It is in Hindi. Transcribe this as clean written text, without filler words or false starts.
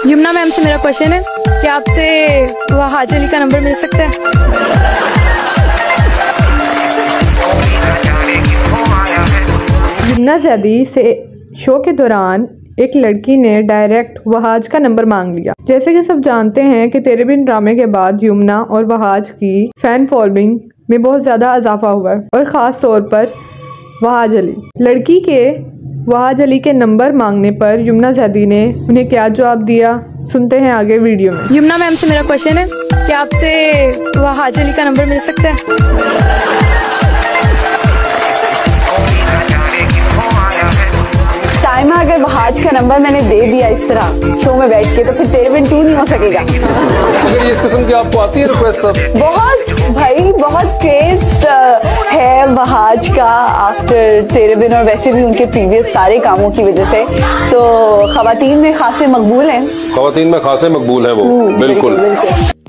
यमुना मैम से मेरा क्वेश्चन है कि आपसे वहाज अली का नंबर मिल सकता है? यमुना ज़ैदी से शो के दौरान एक लड़की ने डायरेक्ट वहाज का नंबर मांग लिया। जैसे कि सब जानते हैं कि तेरे बिन ड्रामे के बाद यमुना और वहाज की फैन फॉलोइंग में बहुत ज़्यादा इजाफा हुआ है, और ख़ास तौर पर वहाज अली। लड़की के वहाज अली के नंबर मांगने पर यमुना ज़ैदी ने उन्हें क्या जवाब दिया, सुनते हैं आगे वीडियो में। यमुना मैम से मेरा क्वेश्चन है कि आपसे वहाज अली का नंबर मिल सकता है? टाइमा, अगर वहाज का नंबर मैंने दे दिया इस तरह शो में बैठ के, तो फिर तेरे बिन 2 नहीं हो सकेगा। अगर इस किस्म की आपको आती है रिक्वेस्ट सब? बहुत भाई, बहुत क्रेज है वहाज का आफ्टर तेरे बिन, और वैसे भी उनके प्रीवियस सारे कामों की वजह से तो खवातीन में खासे मकबूल हैं। खवातीन में खासे मकबूल है वो, बिल्कुल।